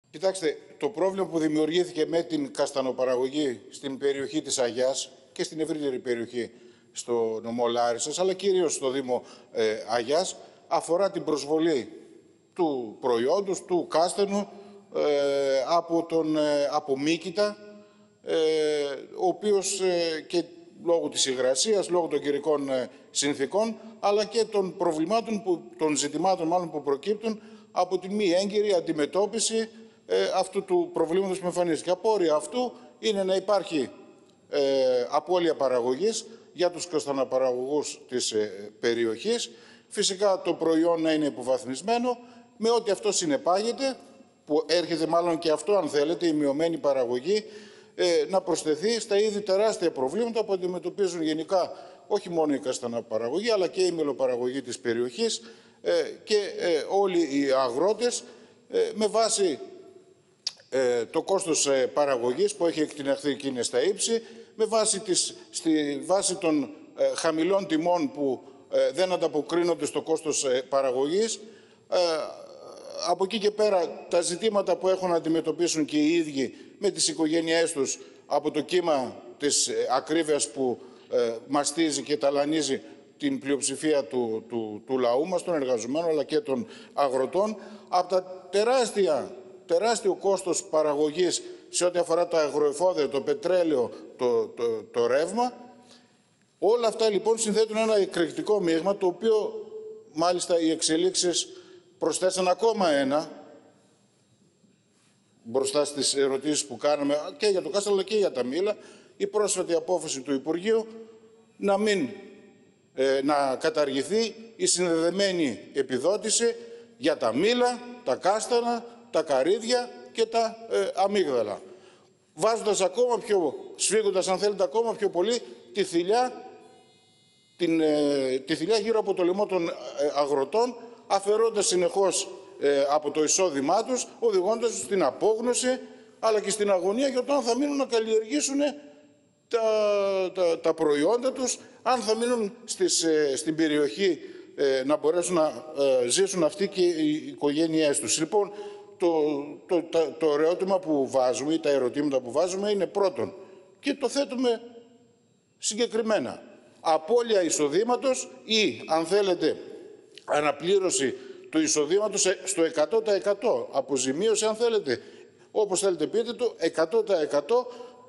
Κοιτάξτε, το πρόβλημα που δημιουργήθηκε με την καστανοπαραγωγή στην περιοχή της Αγιάς και στην ευρύτερη περιοχή στο νομό Λάρισσας, αλλά κυρίως στο Δήμο Αγιάς, αφορά την προσβολή του προϊόντος, του κάστανου, από μύκητα, ο οποίος και λόγω της υγρασίας, λόγω των καιρικών συνθήκων, αλλά και των προβλημάτων, των ζητημάτων μάλλον που προκύπτουν από τη μη έγκυρη αντιμετώπιση αυτού του προβλήματος που εμφανίστηκε. Απόρρια αυτού είναι να υπάρχει απώλεια παραγωγής για τους καστανοπαραγωγούς της περιοχής. Φυσικά το προϊόν να είναι υποβαθμισμένο, με ό,τι αυτό συνεπάγεται, που έρχεται μάλλον και αυτό, αν θέλετε, η μειωμένη παραγωγή, να προσθεθεί στα ήδη τεράστια προβλήματα που αντιμετωπίζουν γενικά όχι μόνο η καστανοπαραγωγή, αλλά και η μελοπαραγωγή της περιοχής και όλοι οι αγρότες, με βάση το κόστος παραγωγής που έχει εκτιναχθεί και είναι στα ύψη, με βάση στη βάση των χαμηλών τιμών που δεν ανταποκρίνονται στο κόστος παραγωγής. Από εκεί και πέρα τα ζητήματα που έχουν να αντιμετωπίσουν και οι ίδιοι με τις οικογένειές τους από το κύμα της ακρίβειας που μαστίζει και ταλανίζει την πλειοψηφία του λαού μας, των εργαζομένων αλλά και των αγροτών, από τα τεράστιο κόστος παραγωγής σε ό,τι αφορά τα αγροεφόδια, το πετρέλαιο, το ρεύμα. Όλα αυτά λοιπόν συνθέτουν ένα εκρηκτικό μείγμα, το οποίο μάλιστα οι εξελίξεις προσθέσαν ακόμα ένα, μπροστά στις ερωτήσεις που κάναμε και για το κάστανο αλλά και για τα μήλα, η πρόσφατη απόφαση του Υπουργείου να καταργηθεί η συνδεδεμένη επιδότηση για τα μήλα, τα κάστανα, τα καρύδια και τα αμύγδαλα. Βάζοντας σφίγγοντας αν θέλετε ακόμα πιο πολύ τη θηλιά γύρω από το λαιμό των αγροτών, αφαιρώντας συνεχώς από το εισόδημά τους, οδηγώντας τους στην απόγνωση αλλά και στην αγωνία για το αν θα μείνουν να καλλιεργήσουν τα προϊόντα τους, αν θα μείνουν στην περιοχή να μπορέσουν να ζήσουν αυτοί και οι οικογένειές τους. Λοιπόν, το ερώτημα που βάζουμε ή τα ερωτήματα που βάζουμε είναι πρώτον, και το θέτουμε συγκεκριμένα, απώλεια εισοδήματος ή, αν θέλετε, αναπλήρωση του εισοδήματος στο 100%, αποζημίωση, αν θέλετε, όπως θέλετε πείτε το, 100%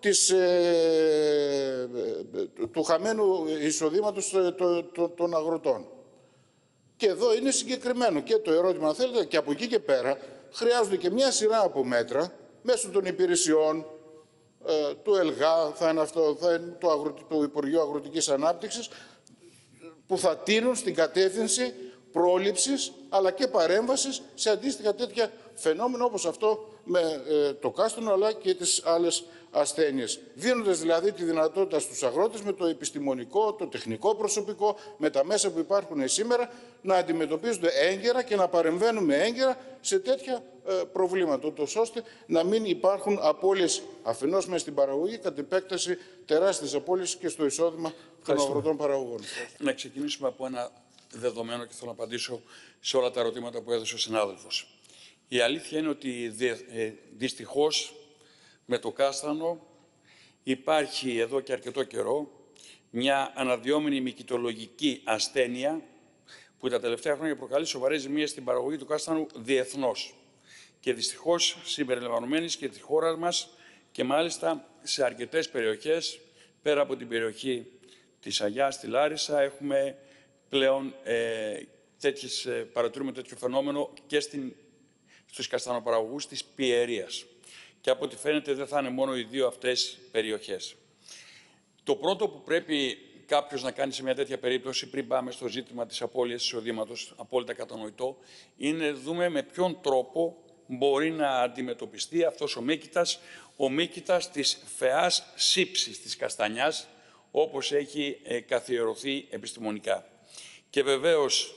του χαμένου εισοδήματος των αγροτών. Και εδώ είναι συγκεκριμένο και το ερώτημα, αν θέλετε, και από εκεί και πέρα χρειάζονται και μια σειρά από μέτρα μέσω των υπηρεσιών, του ΕΛΓΑ, θα είναι αυτό, θα είναι του Υπουργείου Αγροτικής Ανάπτυξης, που θα τείνουν στην κατεύθυνση πρόληψης αλλά και παρέμβασης σε αντίστοιχα τέτοια φαινόμενα όπως αυτό με το κάστανο αλλά και τις άλλες ασθένειες. Δίνοντας δηλαδή τη δυνατότητα στους αγρότες με το επιστημονικό, το τεχνικό προσωπικό, με τα μέσα που υπάρχουν σήμερα, να αντιμετωπίζονται έγκαιρα και να παρεμβαίνουμε έγκαιρα σε τέτοια προβλήματα, ούτως ώστε να μην υπάρχουν απώλειες αφενός μέσα στην παραγωγή, κατ' επέκταση τεράστιες απώλειες και στο εισόδημα των αγροτών παραγωγών. Να ξεκινήσουμε από ένα δεδομένο και θέλω να απαντήσω σε όλα τα ερωτήματα που έδωσε ο συνάδελφος. Η αλήθεια είναι ότι δυστυχώς με το κάστανο υπάρχει εδώ και αρκετό καιρό μια αναδυόμενη μυκητολογική ασθένεια που τα τελευταία χρόνια προκαλεί σοβαρές ζημίες στην παραγωγή του κάστανου διεθνώς. Και δυστυχώς συμπεριλαμβανομένης και τη χώρα μας και μάλιστα σε αρκετές περιοχές, πέρα από την περιοχή της Αγιάς, στη Λάρισα, έχουμε πλέον παρατηρούμε τέτοιο φαινόμενο και στους καστανοπαραγωγούς της Πιερίας. Και από ό,τι φαίνεται δεν θα είναι μόνο οι δύο αυτές περιοχές. Το πρώτο που πρέπει κάποιος να κάνει σε μια τέτοια περίπτωση, πριν πάμε στο ζήτημα της απώλειας εισοδήματος, απόλυτα κατανοητό, είναι να δούμε με ποιον τρόπο μπορεί να αντιμετωπιστεί αυτός ο μύκητας της φαιάς σύψης της καστανιάς, όπως έχει καθιερωθεί επιστημονικά. Και βεβαίως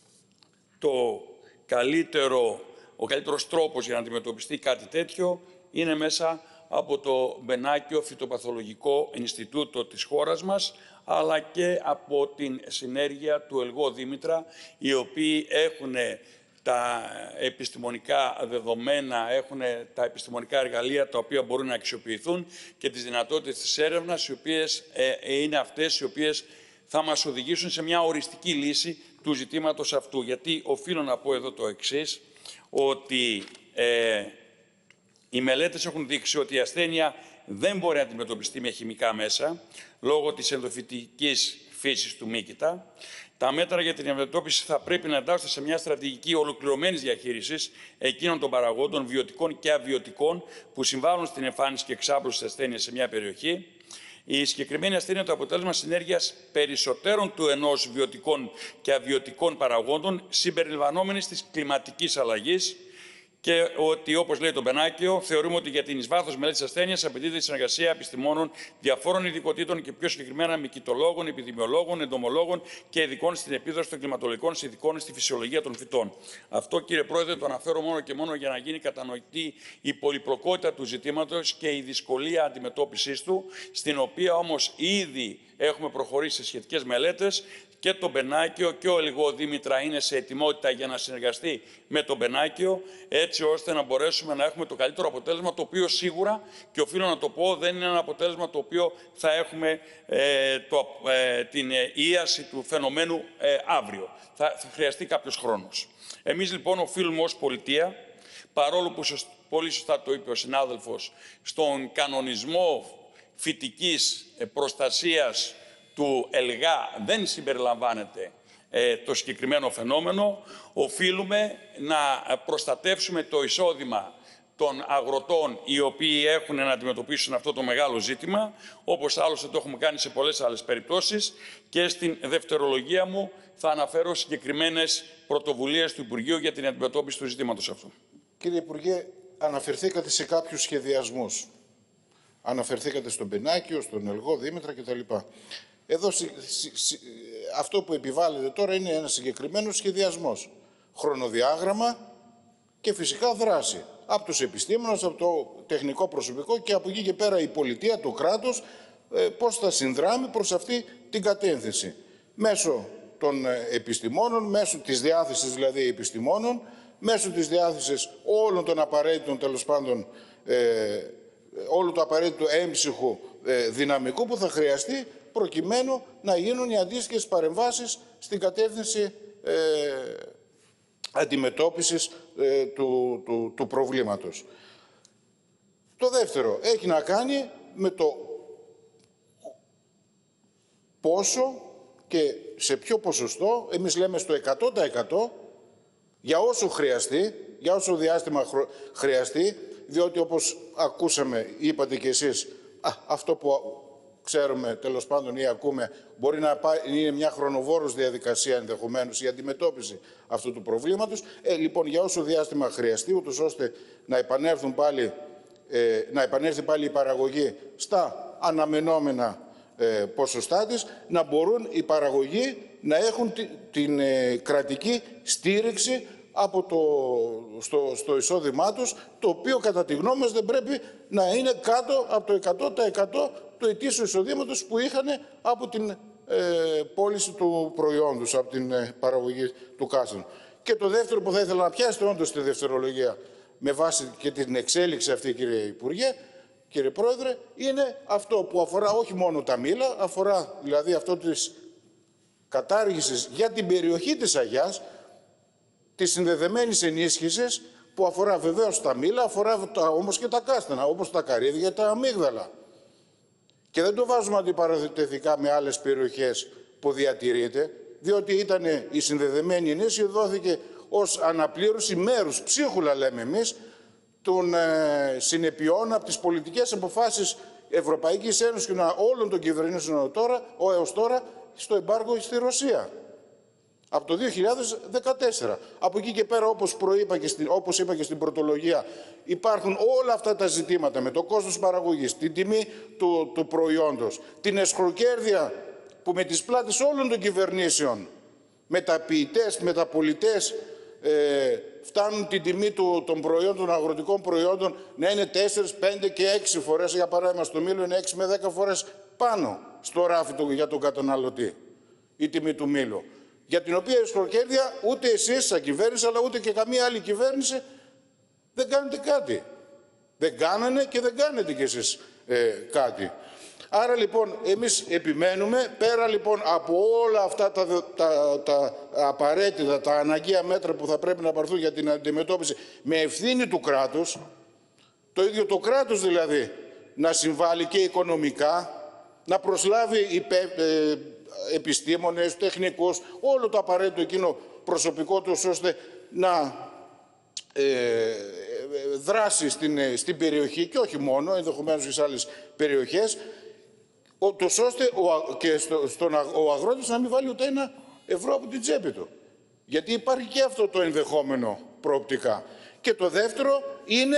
ο καλύτερος τρόπος για να αντιμετωπιστεί κάτι τέτοιο είναι μέσα από το Μπενάκιο Φυτοπαθολογικό Ινστιτούτο της χώρας μας, αλλά και από την συνέργεια του ΕΛΓΟ Δήμητρα, οι οποίοι έχουν τα επιστημονικά δεδομένα, έχουν τα επιστημονικά εργαλεία τα οποία μπορούν να αξιοποιηθούν και τις δυνατότητες της έρευνας, οι οποίες είναι αυτές οι οποίες θα μας οδηγήσουν σε μια οριστική λύση του ζητήματος αυτού. Γιατί οφείλω να πω εδώ το εξής, ότι οι μελέτες έχουν δείξει ότι η ασθένεια δεν μπορεί να αντιμετωπιστεί με χημικά μέσα, λόγω της ενδοφυτικής φύσης του μύκητα. Τα μέτρα για την αντιμετώπιση θα πρέπει να εντάσσονται σε μια στρατηγική ολοκληρωμένης διαχείρισης εκείνων των παραγόντων βιωτικών και αβιωτικών που συμβάλλουν στην εμφάνιση και εξάπλωση της ασθένειας σε μια περιοχή. Η συγκεκριμένη ασθένεια είναι το αποτέλεσμα συνέργειας περισσότερων του ενός βιωτικών και αβιωτικών παραγόντων συμπεριλαμβανόμενης της κλιματικής αλλαγής, και ότι, όπως λέει το Μπενάκιο, θεωρούμε ότι για την εις βάθος μελέτη της ασθένειας απαιτείται η συνεργασία επιστημόνων διαφόρων ειδικοτήτων και πιο συγκεκριμένα μυκητολόγων, επιδημιολόγων, εντομολόγων και ειδικών στην επίδραση των κλιματολογικών ειδικών στη φυσιολογία των φυτών. Αυτό, κύριε Πρόεδρε, το αναφέρω μόνο και μόνο για να γίνει κατανοητή η πολυπλοκότητα του ζητήματος και η δυσκολία αντιμετώπισης του, στην οποία όμως ήδη έχουμε προχωρήσει σε σχετικές μελέτες. Και το Μπενάκιο και ο Ελιγό Δήμητρα είναι σε ετοιμότητα για να συνεργαστεί με το Μπενάκιο, έτσι ώστε να μπορέσουμε να έχουμε το καλύτερο αποτέλεσμα, το οποίο σίγουρα, και οφείλω να το πω, δεν είναι ένα αποτέλεσμα το οποίο θα έχουμε την ίαση του φαινομένου αύριο. Θα χρειαστεί κάποιος χρόνος. Εμείς λοιπόν οφείλουμε ως πολιτεία, παρόλο που πολύ σωστά το είπε ο συνάδελφος, στον κανονισμό φυτικής προστασίας του ΕΛΓΑ δεν συμπεριλαμβάνεται το συγκεκριμένο φαινόμενο, οφείλουμε να προστατεύσουμε το εισόδημα των αγροτών οι οποίοι έχουν να αντιμετωπίσουν αυτό το μεγάλο ζήτημα, όπως άλλωστε το έχουμε κάνει σε πολλές άλλες περιπτώσεις, και στην δευτερολογία μου θα αναφέρω συγκεκριμένες πρωτοβουλίες του Υπουργείου για την αντιμετώπιση του ζητήματος αυτού. Κύριε Υπουργέ, αναφερθήκατε σε κάποιους σχεδιασμούς. Αναφερθήκατε στον Μπενάκιο, στον Ελγό Δήμητρα κτλ. Εδώ αυτό που επιβάλλεται τώρα είναι ένας συγκεκριμένος σχεδιασμός. Χρονοδιάγραμμα και φυσικά δράση. Από τους επιστήμονες, από το τεχνικό προσωπικό και από εκεί και πέρα η πολιτεία, το κράτος, πώς θα συνδράμει προς αυτή την κατεύθυνση. Μέσω των επιστημόνων, μέσω της διάθεσης δηλαδή επιστημόνων, μέσω της διάθεσης όλων των απαραίτητων, τέλος πάντων, όλου του απαραίτητου έμψυχου δυναμικού που θα χρειαστεί προκειμένου να γίνουν οι αντίστοιχες παρεμβάσεις στην κατεύθυνση αντιμετώπισης του προβλήματος. Το δεύτερο έχει να κάνει με το πόσο και σε ποιο ποσοστό, εμείς λέμε στο 100%, για όσο χρειαστεί, για όσο διάστημα χρειαστεί, διότι όπως ακούσαμε, είπατε κι εσείς, αυτό που ξέρουμε τέλος πάντων ή ακούμε, μπορεί να είναι μια χρονοβόρος διαδικασία ενδεχομένως η αντιμετώπιση αυτού του προβλήματος. Λοιπόν, για όσο διάστημα χρειαστεί, ούτως ώστε να επανέλθει πάλι η παραγωγή στα αναμενόμενα ποσοστά της, να μπορούν οι παραγωγοί να έχουν την κρατική στήριξη στο εισόδημά τους, το οποίο κατά τη γνώμη μας δεν πρέπει να είναι κάτω από το 100% του ετήσιου εισοδήματος που είχαν από την πώληση του προϊόντος, από την παραγωγή του κάστανου. Και το δεύτερο που θα ήθελα να πιάσετε όντως τη δευτερολογία, με βάση και την εξέλιξη αυτή, κύριε Υπουργέ, κύριε Πρόεδρε, είναι αυτό που αφορά όχι μόνο τα μήλα, αφορά δηλαδή αυτό της κατάργησης για την περιοχή της Αγιάς, της συνδεδεμένης ενίσχυσης που αφορά βεβαίως τα μήλα, αφορά όμως και τα κάστανα, όπως τα καρύδια, τα αμύγδαλα. Και δεν το βάζουμε αντιπαραθετικά με άλλες περιοχές που διατηρείται, διότι ήταν η συνδεδεμένη ενίσχυση, δόθηκε ως αναπλήρωση μέρους, ψίχουλα λέμε εμείς, των συνεπειών από τις πολιτικές αποφάσεις Ευρωπαϊκής Ένωσης και όλων των κυβερνήσεων έως τώρα στο εμπάργο στη Ρωσία. Από το 2014. Από εκεί και πέρα, όπως είπα και στην πρωτολογία, υπάρχουν όλα αυτά τα ζητήματα με το κόστος παραγωγής, την τιμή του προϊόντος, την εσχροκέρδεια που με τις πλάτες όλων των κυβερνήσεων, μεταποιητές, μεταπολιτές, φτάνουν την τιμή των προϊόντων, των αγροτικών προϊόντων να είναι 4, 5 και 6 φορές. Για παράδειγμα, στο μήλο είναι 6 με 10 φορές πάνω στο ράφι για τον καταναλωτή η τιμή του μήλου. για την οποία ισχυροκέρδεια ούτε εσείς σαν κυβέρνηση, αλλά ούτε και καμία άλλη κυβέρνηση δεν κάνετε κάτι. Δεν κάνανε και δεν κάνετε κι εσείς κάτι. Άρα λοιπόν εμείς επιμένουμε, πέρα λοιπόν από όλα αυτά τα απαραίτητα, τα αναγκαία μέτρα που θα πρέπει να πάρθουν για την αντιμετώπιση με ευθύνη του κράτους, το ίδιο το κράτος δηλαδή να συμβάλλει και οικονομικά, να προσλάβει επιστήμονες, τεχνικούς, όλο το απαραίτητο εκείνο προσωπικό τους, ώστε να δράσει στην περιοχή και όχι μόνο, ενδεχομένως και σε άλλες περιοχές, ώστε ο αγρότης να μην βάλει ούτε ένα ευρώ από την τσέπη του. Γιατί υπάρχει και αυτό το ενδεχόμενο προοπτικά. Και το δεύτερο είναι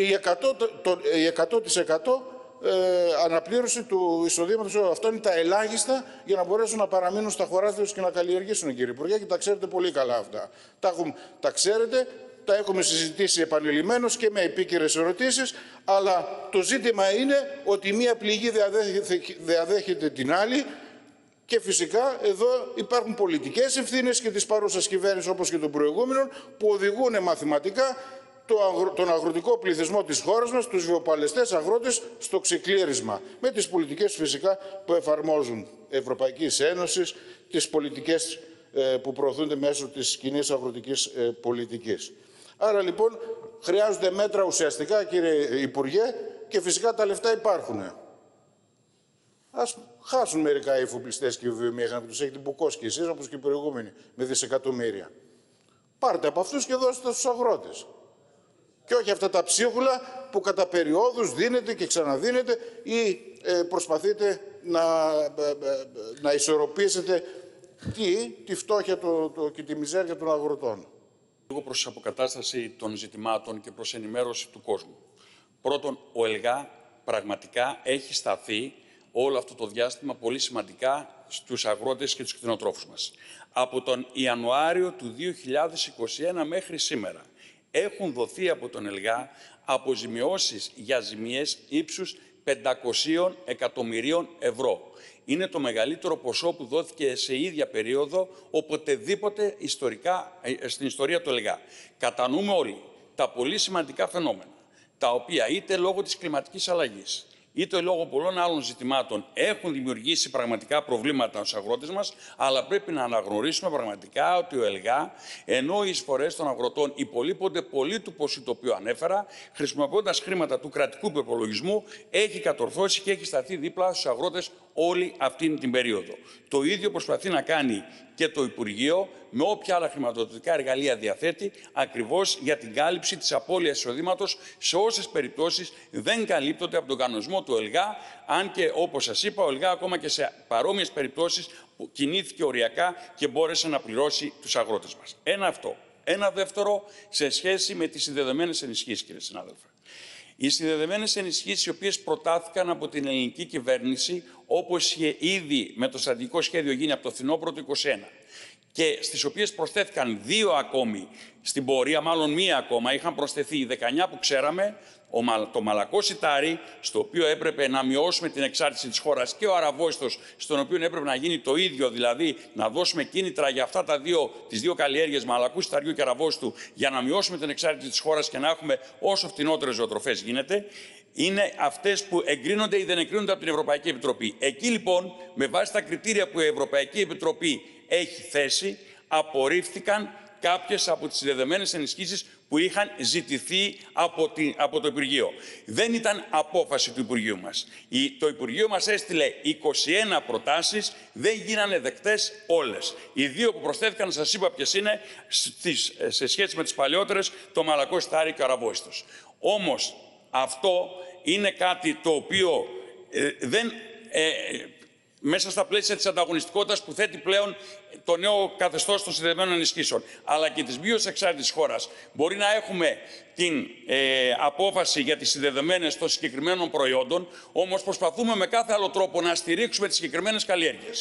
η 100% αναπλήρωση του εισοδήματος. Αυτό είναι τα ελάχιστα για να μπορέσουν να παραμείνουν στα χωράφια τους και να καλλιεργήσουν, κύριε Υπουργέ, και τα ξέρετε πολύ καλά αυτά. Τα ξέρετε, τα έχουμε συζητήσει επανειλημμένως και με επίκαιρες ερωτήσεις, αλλά το ζήτημα είναι ότι μία πληγή διαδέχεται την άλλη και φυσικά εδώ υπάρχουν πολιτικές ευθύνες και της παρούσας κυβέρνησης όπως και των προηγούμενων που οδηγούν μαθηματικά τον αγροτικό πληθυσμό της χώρας μας, τους βιοπαλαιστές αγρότες, στο ξεκλήρισμα. Με τις πολιτικές φυσικά που εφαρμόζουν Ευρωπαϊκής Ένωσης, τις πολιτικές που προωθούνται μέσω της κοινής αγροτικής πολιτικής. Άρα λοιπόν χρειάζονται μέτρα ουσιαστικά, κύριε Υπουργέ, και φυσικά τα λεφτά υπάρχουν. Ας χάσουν μερικά οι εφοπλιστές και οι βιομήχανοι που τους έχετε μπουκώσει κι εσείς, όπως και οι προηγούμενοι, με δισεκατομμύρια. Πάρτε από αυτούς και δώστε στους αγρότες. Και όχι αυτά τα ψίχουλα που κατά περιόδους δίνετε και ξαναδίνετε ή προσπαθείτε να ισορροπήσετε τη φτώχεια και τη μιζέρια των αγροτών. Λίγο προς αποκατάσταση των ζητημάτων και προς ενημέρωση του κόσμου. Πρώτον, ο ΕΛΓΑ πραγματικά έχει σταθεί όλο αυτό το διάστημα πολύ σημαντικά στους αγρότες και τους κτηνοτρόφους μας. Από τον Ιανουάριο του 2021 μέχρι σήμερα έχουν δοθεί από τον ΕΛΓΑ αποζημιώσεις για ζημιές ύψους 500 εκατομμυρίων ευρώ. Είναι το μεγαλύτερο ποσό που δόθηκε σε ίδια περίοδο οποτεδήποτε στην ιστορία του ΕΛΓΑ. Κατανοούμε όλοι τα πολύ σημαντικά φαινόμενα, τα οποία είτε λόγω της κλιματικής αλλαγής, είτε λόγω πολλών άλλων ζητημάτων έχουν δημιουργήσει πραγματικά προβλήματα στους αγρότες μας, αλλά πρέπει να αναγνωρίσουμε πραγματικά ότι ο ΕΛΓΑ, ενώ οι εισφορές των αγροτών υπολείπονται πολύ του ποσού το οποίο ανέφερα, χρησιμοποιώντας χρήματα του κρατικού προπολογισμού, έχει κατορθώσει και έχει σταθεί δίπλα στους αγρότες όλη αυτή την περίοδο. Το ίδιο προσπαθεί να κάνει και το Υπουργείο με όποια άλλα χρηματοδοτικά εργαλεία διαθέτει, ακριβώς για την κάλυψη της απώλειας εισοδήματος σε όσες περιπτώσεις δεν καλύπτονται από τον κανονισμό του ΕΛΓΑ, αν και όπως σας είπα, ο ΕΛΓΑ ακόμα και σε παρόμοιες περιπτώσεις που κινήθηκε οριακά και μπόρεσε να πληρώσει τους αγρότες μας. Ένα αυτό. Ένα δεύτερο σε σχέση με τις συνδεδεμένες ενισχύσεις, κύριε συνάδελφε. Οι συνδεδεμένες ενισχύσεις, οι οποίες προτάθηκαν από την ελληνική κυβέρνηση, όπως είχε ήδη με το στρατηγικό σχέδιο γίνει από το φθινόπωρο του 2021, και στις οποίες προσθέθηκαν 2 ακόμη στην πορεία, μάλλον 1 ακόμα, είχαν προσθεθεί οι 19 που ξέραμε, το μαλακό σιτάρι, στο οποίο έπρεπε να μειώσουμε την εξάρτηση της χώρας, και ο αραβόστος, στον οποίο έπρεπε να γίνει το ίδιο, δηλαδή να δώσουμε κίνητρα για αυτά τις δύο καλλιέργειες μαλακού σιταριού και αραβόστου, για να μειώσουμε την εξάρτηση της χώρας και να έχουμε όσο φτηνότερες ζωοτροφές γίνεται, είναι αυτές που εγκρίνονται ή δεν εγκρίνονται από την Ευρωπαϊκή Επιτροπή. Εκεί λοιπόν, με βάση τα κριτήρια που η Ευρωπαϊκή Επιτροπή έχει θέσει, απορρίφθηκαν κάποιες από τις συνδεδεμένες ενισχύσεις που είχαν ζητηθεί από το Υπουργείο. Δεν ήταν απόφαση του Υπουργείου μας. Το Υπουργείο μας έστειλε 21 προτάσεις, δεν γίνανε δεκτές όλες. Οι 2 που προσθέθηκαν, σας είπα ποιες είναι, σε σχέση με τις παλαιότερες, το μαλακό σιτάρι και ο αραβόστος. Όμως αυτό είναι κάτι το οποίο μέσα στα πλαίσια της ανταγωνιστικότητας που θέτει πλέον το νέο καθεστώς των συνδεδεμένων ενισχύσεων, αλλά και της μείωσης εξάρτησης της χώρας. Μπορεί να έχουμε την απόφαση για τις συνδεδεμένες των συγκεκριμένων προϊόντων, όμως προσπαθούμε με κάθε άλλο τρόπο να στηρίξουμε τις συγκεκριμένες καλλιέργειες.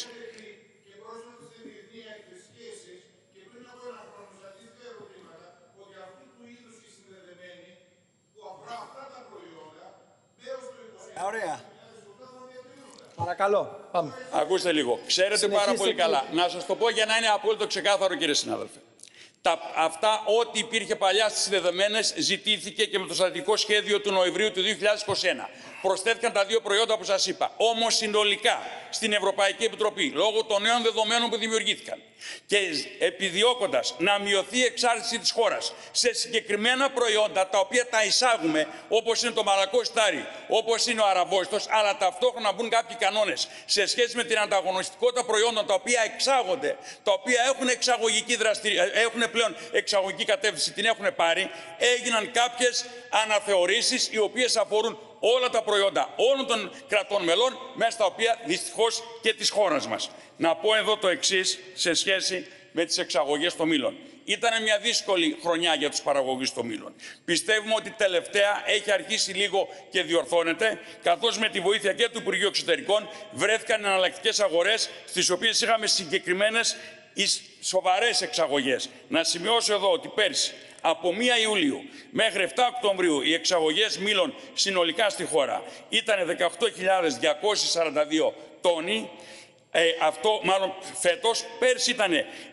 Ωραία. Παρακαλώ, πάμε. Ακούστε λίγο. Ξέρετε πάρα πολύ καλά. Να σας το πω για να είναι απόλυτο ξεκάθαρο, κύριε συνάδελφε. Αυτά, ό,τι υπήρχε παλιά στις συνδεδεμένες, ζητήθηκε και με το στρατηγικό σχέδιο του Νοεμβρίου του 2021. Προσθέθηκαν τα δύο προϊόντα που σας είπα. Όμως συνολικά στην Ευρωπαϊκή Επιτροπή, λόγω των νέων δεδομένων που δημιουργήθηκαν και επιδιώκοντας να μειωθεί η εξάρτηση της χώρας σε συγκεκριμένα προϊόντα τα οποία τα εισάγουμε, όπως είναι το μαλακό στάρι, όπως είναι ο αραβόστος, αλλά ταυτόχρονα μπουν κάποιοι κανόνες σε σχέση με την ανταγωνιστικότητα προϊόντων τα οποία εξάγονται, τα οποία έχουν έχουν πλέον εξαγωγική κατεύθυνση, την έχουν πάρει, έγιναν κάποιες αναθεωρήσεις οι οποίες αφορούν όλα τα προϊόντα όλων των κρατών μελών, μέσα στα οποία δυστυχώς και της χώρας μας. Να πω εδώ το εξής σε σχέση με τις εξαγωγές των μήλων. Ήταν μια δύσκολη χρονιά για τους παραγωγούς των μήλων. Πιστεύουμε ότι τελευταία έχει αρχίσει λίγο και διορθώνεται, καθώς με τη βοήθεια και του Υπουργείου Εξωτερικών βρέθηκαν εναλλακτικές αγορές, στις οποίες είχαμε συγκεκριμένες σοβαρές εξαγωγές. Να σημειώσω εδώ ότι πέρσι, από 1 Ιουλίου μέχρι 7 Οκτωβρίου, οι εξαγωγές μήλων συνολικά στη χώρα ήταν 18.242 τόνοι. Αυτό μάλλον φέτος, πέρσι ήταν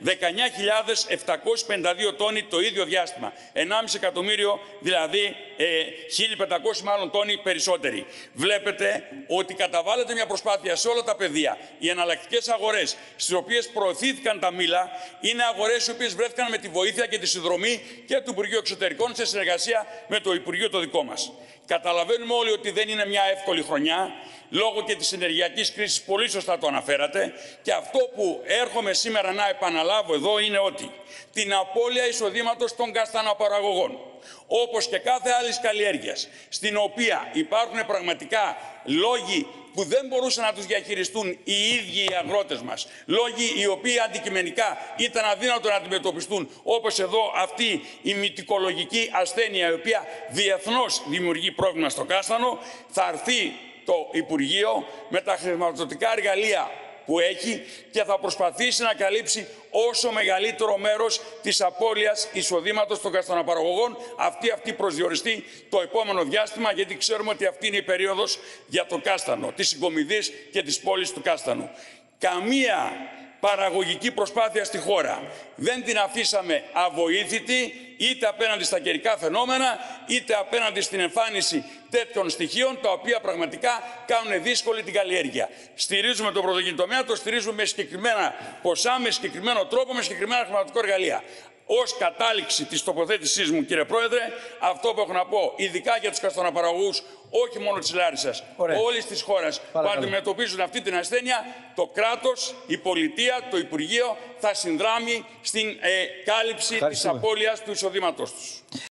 19.752 τόνοι το ίδιο διάστημα. 1,5 εκατομμύριο, δηλαδή 1.500 μάλλον τόνοι περισσότεροι. Βλέπετε ότι καταβάλλεται μια προσπάθεια σε όλα τα πεδία. Οι εναλλακτικές αγορές στις οποίες προωθήθηκαν τα μήλα είναι αγορές οι οποίες βρέθηκαν με τη βοήθεια και τη συνδρομή και του Υπουργείου Εξωτερικών σε συνεργασία με το Υπουργείο το δικό μας. Καταλαβαίνουμε όλοι ότι δεν είναι μια εύκολη χρονιά, λόγω και της ενεργειακής κρίσης, πολύ σωστά το αναφέρατε, και αυτό που έρχομαι σήμερα να επαναλάβω εδώ είναι ότι την απώλεια εισοδήματος των καστανοπαραγωγών, όπως και κάθε άλλης καλλιέργειας, στην οποία υπάρχουν πραγματικά λόγοι που δεν μπορούσαν να τους διαχειριστούν οι ίδιοι οι αγρότες μας, λόγοι οι οποίοι αντικειμενικά ήταν αδύνατο να αντιμετωπιστούν, όπως εδώ αυτή η μυτικολογική ασθένεια, η οποία διεθνώς δημιουργεί πρόβλημα στο κάστανο, θα έρθει το Υπουργείο με τα χρηματοδοτικά εργαλεία που έχει και θα προσπαθήσει να καλύψει όσο μεγαλύτερο μέρος της απώλειας εισοδήματος των καστανοπαραγωγών, αυτή προσδιοριστεί το επόμενο διάστημα, γιατί ξέρουμε ότι αυτή είναι η περίοδος για το κάστανο, της συγκομιδής και της πόλης του κάστανου. Καμία παραγωγική προσπάθεια στη χώρα δεν την αφήσαμε αβοήθητη, είτε απέναντι στα καιρικά φαινόμενα, είτε απέναντι στην εμφάνιση τέτοιων στοιχείων, τα οποία πραγματικά κάνουν δύσκολη την καλλιέργεια. Στηρίζουμε τον πρωτογενή τομέα, το στηρίζουμε με συγκεκριμένα ποσά, με συγκεκριμένο τρόπο, με συγκεκριμένα χρηματοδοτικά εργαλεία. Ως κατάληξη της τοποθέτησής μου, κύριε Πρόεδρε, αυτό που έχω να πω, ειδικά για τους καστανοπαραγωγούς, όχι μόνο της Λάρισσας, όλης της χώρας που αντιμετωπίζουν αυτή την ασθένεια, το κράτος, η πολιτεία, το Υπουργείο θα συνδράμει στην κάλυψη της απώλειας του εισοδήματός τους.